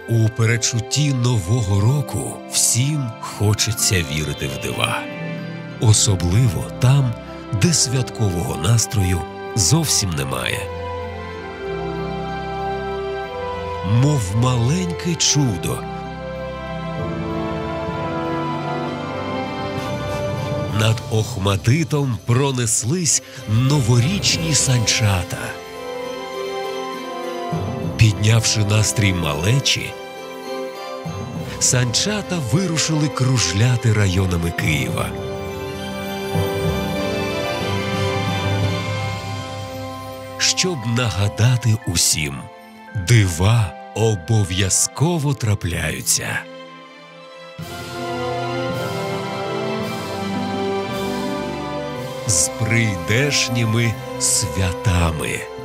У передчутті Нового року всім хочеться вірити в дива. Особливо там, де святкового настрою зовсім немає. Мов маленьке чудо, над Охматитом пронеслись новорічні санчата. Піднявши настрій малечі, санчата вирушили кружляти районами Києва. Щоб нагадати усім, дива обов'язково трапляються. З прийдешніми святами!